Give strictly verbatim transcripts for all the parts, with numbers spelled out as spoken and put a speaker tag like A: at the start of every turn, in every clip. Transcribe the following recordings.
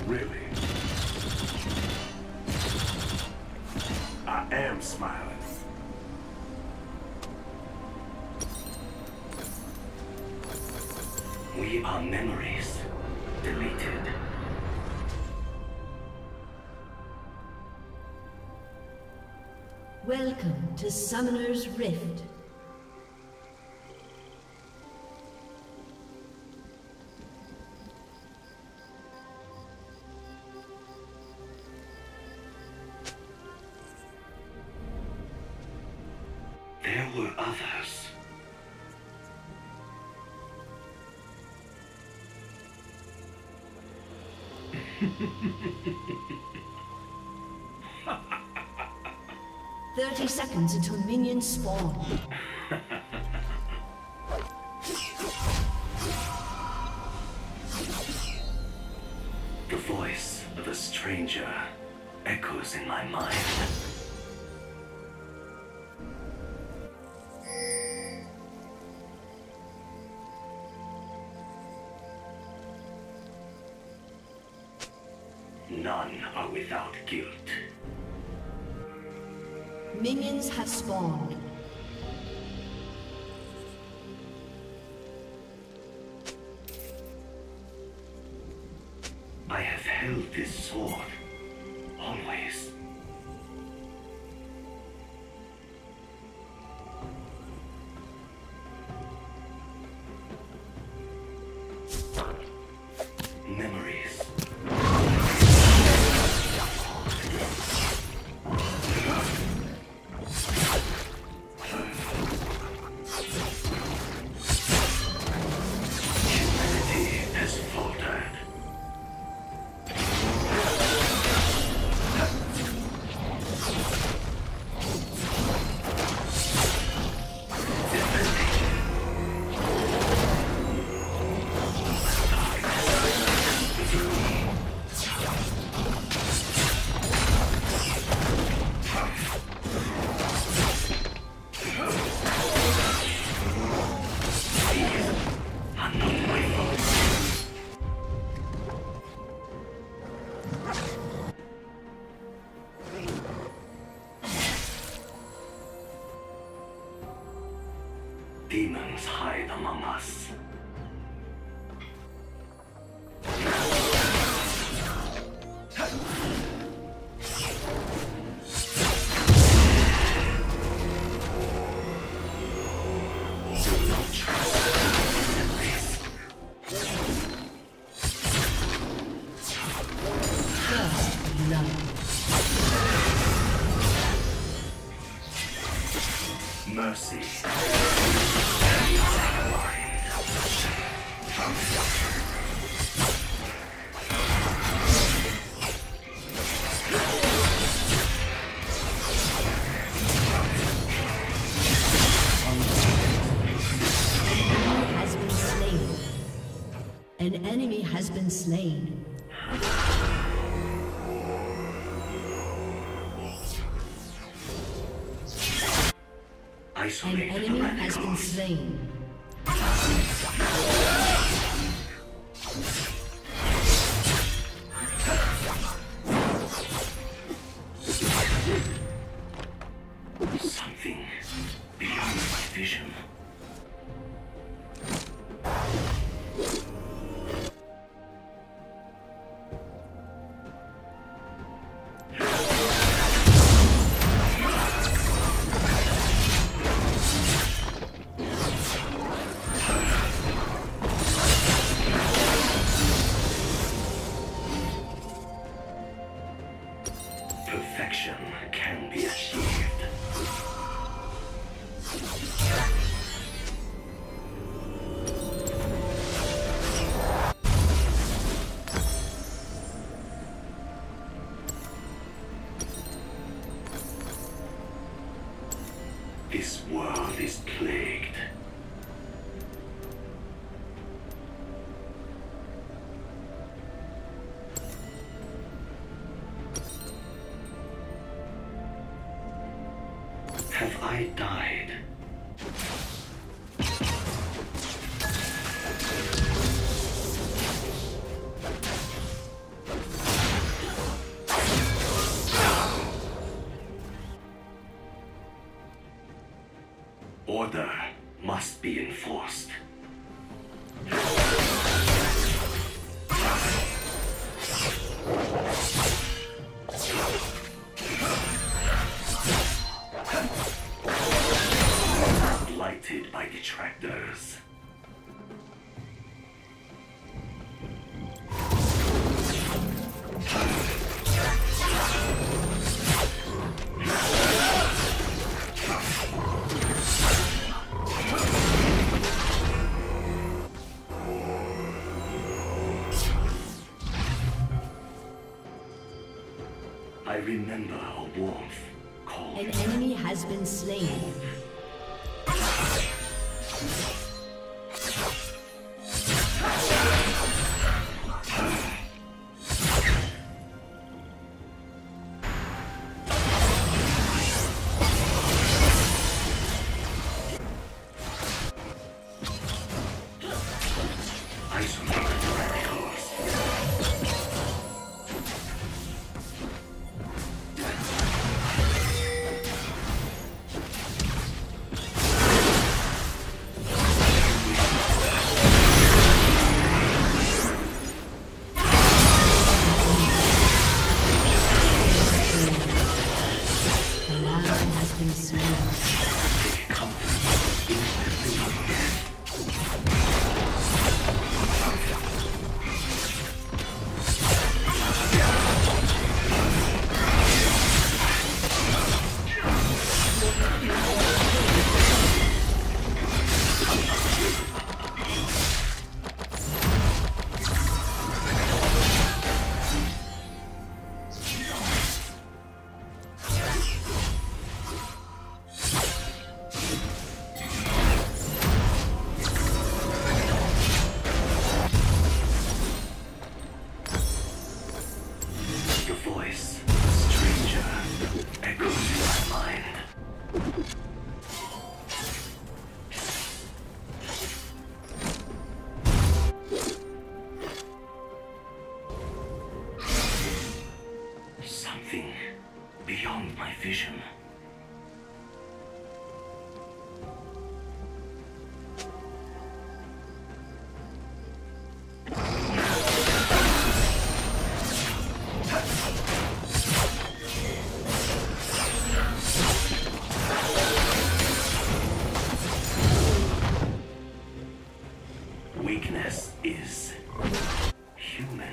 A: really. I am smiling.
B: We are memories deleted.
C: Welcome to Summoner's Rift.
B: There were others.
C: Thirty seconds until minions spawn.
B: The voice of a stranger echoes in my mind. None are without guilt.
C: Minions have spawned.
B: I have held this sword, always. Memories. Demons hide among us. Mercy.
C: An enemy has been slain. An enemy has been slain.
B: Something beyond my vision. Perfection can be achieved. This world is plagued. Have I died? reinforced. Blighted by detractors. I remember a warmth called...
C: An enemy has been slain.
B: Beyond my vision. Weakness is human.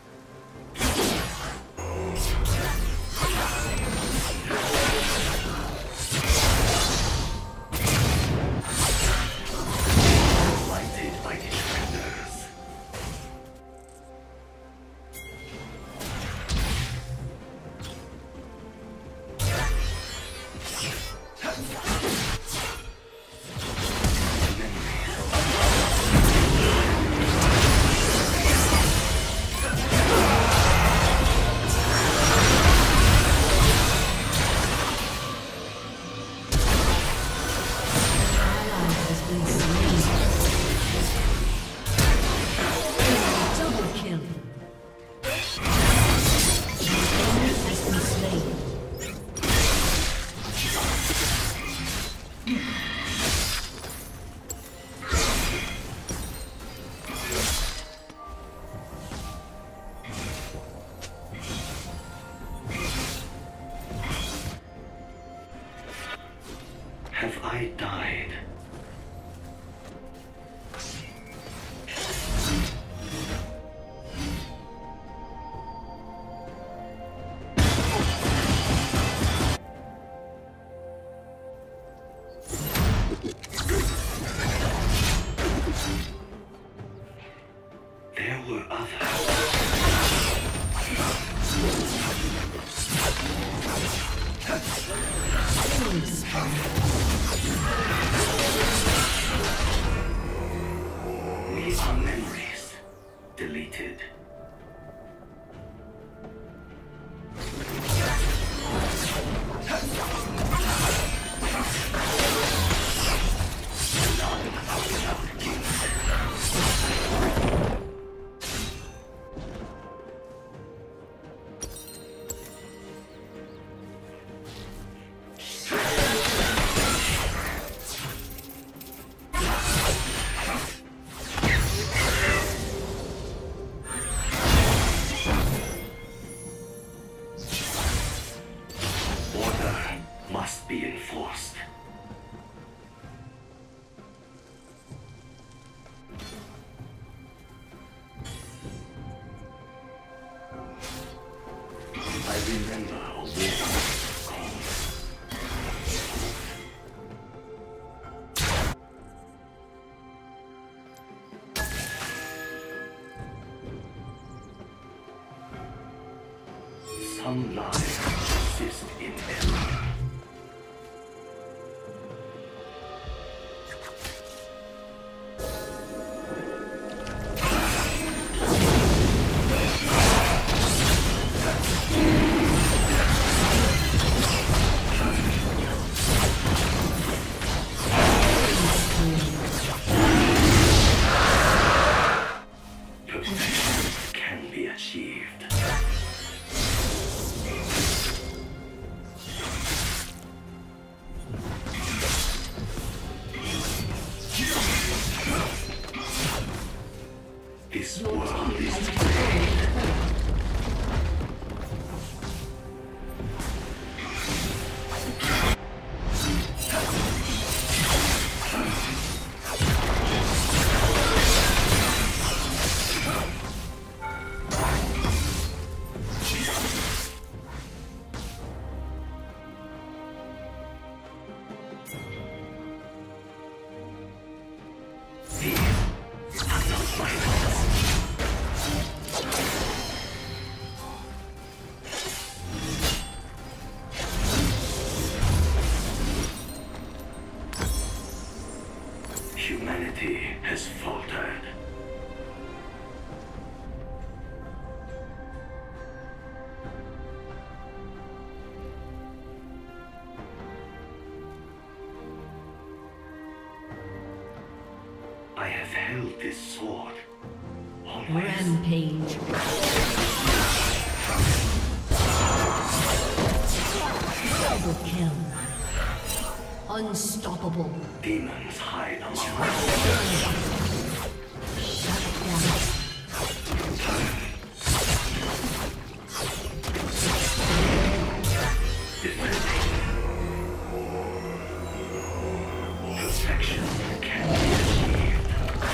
B: Have I died? There were others. We are memories deleted. Some lives persist in error. This world is played. Humanity has faltered. I have held this sword always.
C: Rampage. Double kill. Unstoppable.
B: Demons hide among us.
C: Shut down.
B: Defending. Perfection can be achieved.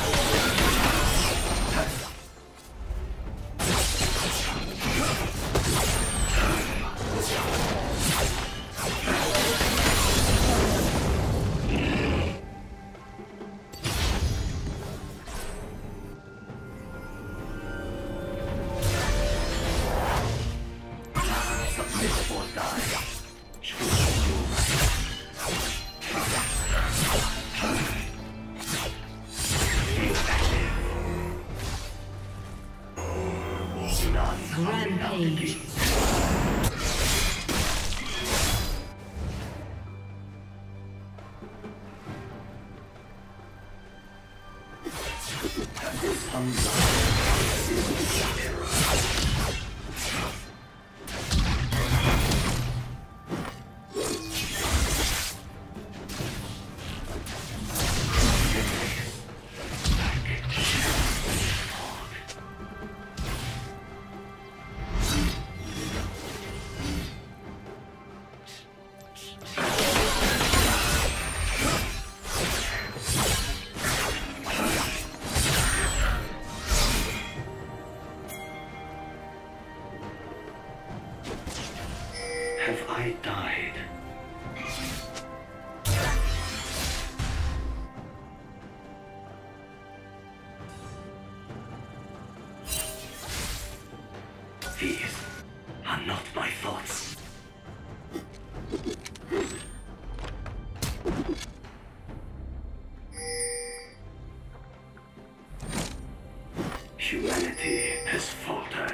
C: Rampage. Have I died? These are not my thoughts. Humanity has faltered.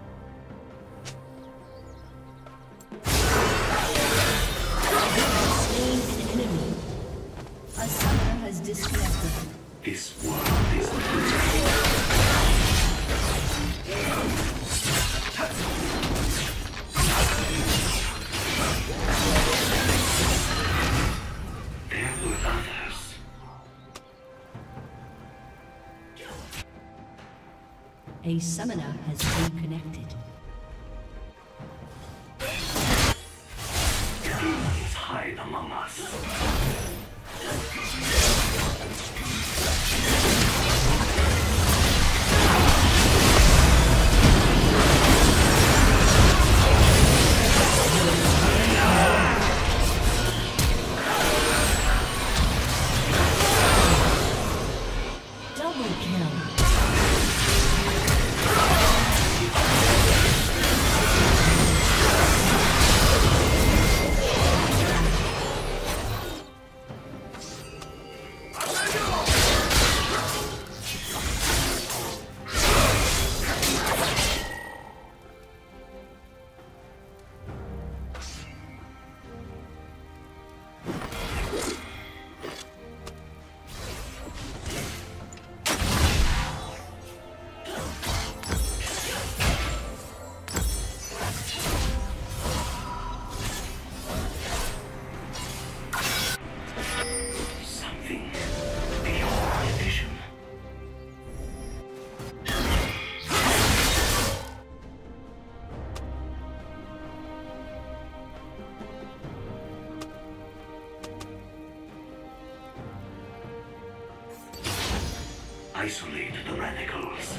C: A summoner has disconnected.
B: This world is there were others.
C: A summoner has reconnected.
B: Demons hide among us.
C: Double kill.
B: isolate the radicals.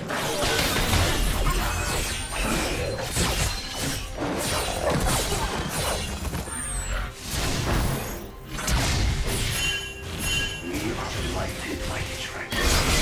B: We are blighted by attraction.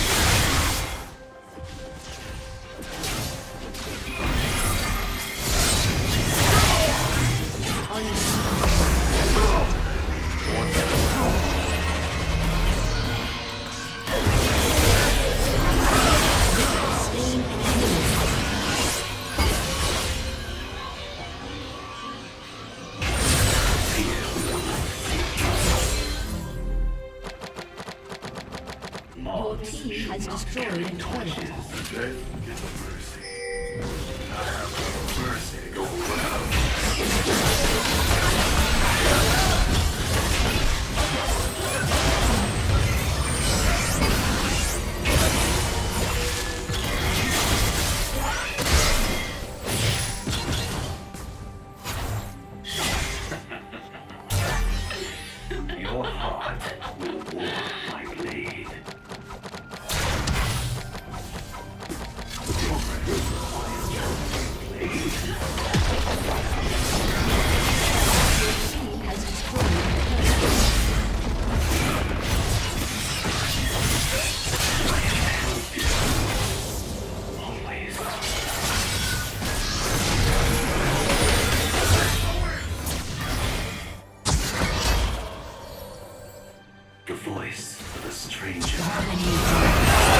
C: Your team has destroyed a turret.
A: Death is a mercy. I have no mercy to go around.
B: Your heart will warm my blade.
C: Has destroyed a turret.
B: Always. The voice of a stranger.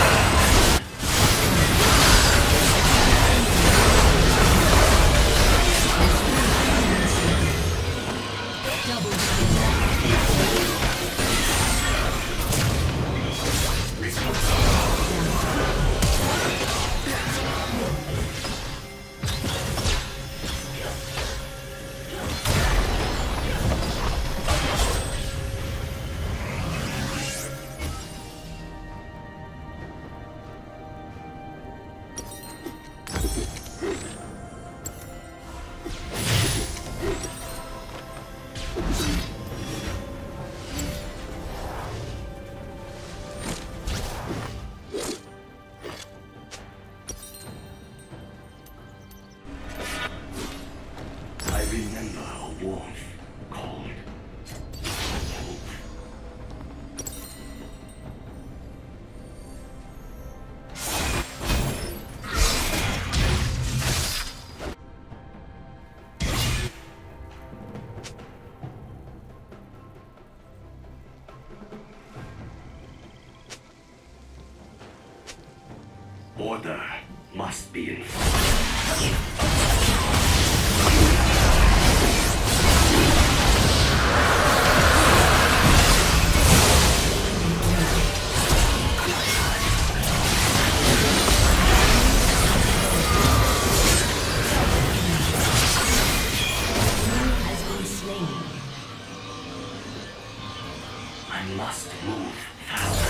B: I remember a warmth called hope. Order must be enforced. I must move fast.